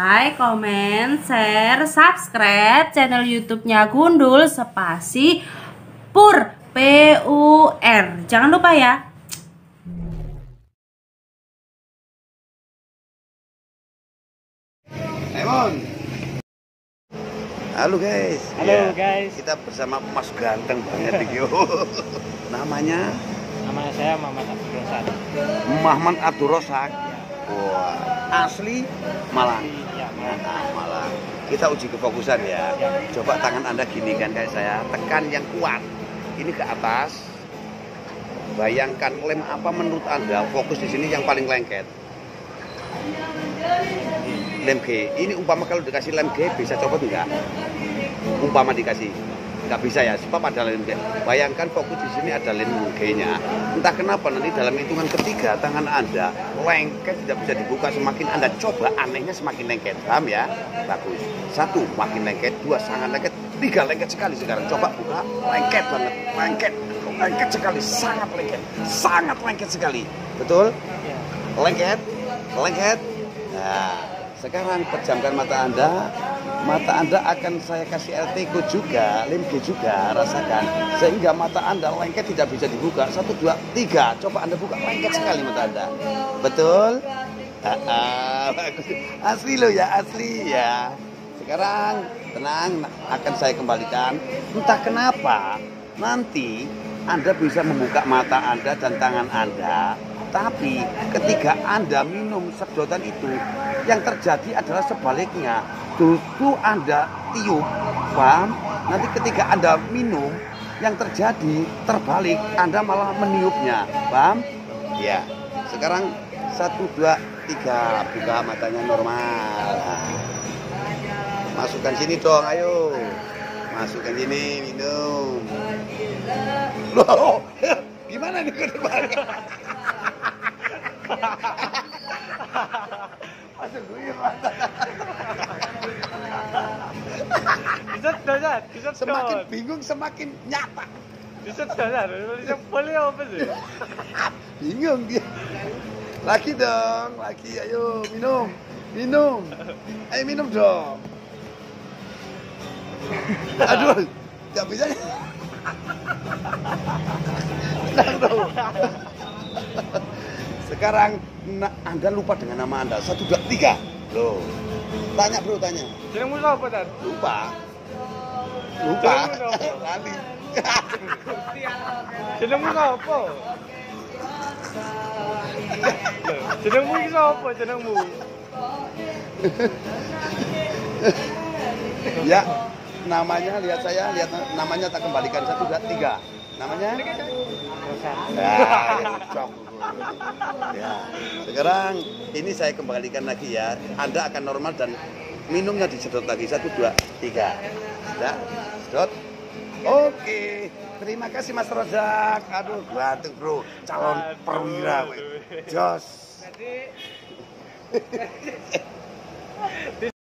like, comment, share, subscribe channel YouTube-nya Gundul spasi Pur PUR. Jangan lupa ya. Halo guys. Halo guys. Kita bersama Mas ganteng banget nih. Namanya? Nama saya Muhammad Abdul Rosak. Muhammad Abdul Rosak. Wah, asli Malang. Ya, Malang. Kita uji kefokusan ya. Coba tangan Anda gini kan kayak saya, tekan yang kuat. Ini ke atas. Bayangkan lem apa menurut Anda fokus di sini yang paling lengket? Lem G. Ini umpama kalau dikasih lem G bisa copot enggak? Umpama dikasih nggak bisa ya, sebab ada lem G. Bayangkan fokus di sini ada lem G-nya. Entah kenapa nanti dalam hitungan ketiga tangan Anda lengket tidak bisa dibuka, semakin Anda coba anehnya semakin lengket. Paham ya? Bagus. 1 makin lengket, 2 sangat lengket, 3 lengket sekali sekarang. Coba buka, lengket banget, lengket sekali, sangat lengket sekali. Betul? Lengket. Nah, sekarang pejamkan mata Anda akan saya kasih LTK juga, lem G juga, rasakan. Sehingga mata Anda lengket tidak bisa dibuka. 1, 2, 3, coba Anda buka, lengket sekali mata Anda. Betul? Bagus. Asli loh ya, asli ya. Sekarang tenang, akan saya kembalikan. Entah kenapa, nanti Anda bisa membuka mata Anda dan tangan Anda. Tapi ketika Anda minum sedotan itu, yang terjadi adalah sebaliknya. Justru Anda tiup, paham? Nanti ketika Anda minum, yang terjadi terbalik, Anda malah meniupnya, paham? Ya. Sekarang 1, 2, 3, buka matanya normal. Masukkan sini dong, ayo. Masukkan sini, minum. Loh, gimana nih ke depan? Masuk gue mata. Bisa Semakin bingung semakin nyata. Bisa boleh apa sih? Bingung dia. Lagi dong, lagi, ayo minum. Ayo minum dong. Aduh, nggak bisa. Tenang dong. Sekarang Anda lupa dengan nama Anda. 1, 2, 3. Loh. Tanya bro, tanya. Jenengmu apa Dan? Lupa. Lali. Jenengmu apa? Jenengmu iki sapa jenengmu? Ya, namanya lihat saya, lihat namanya tak kembalikan. 1, 2, 3. Namanya? Ya, sekarang ini saya kembalikan lagi ya. Anda akan normal dan minumnya disedot lagi. 1, 2, 3. Sudah? Sedot? Oke. Terima kasih Mas Rozak. Aduh, ganteng bro. Calon perwira. Jos.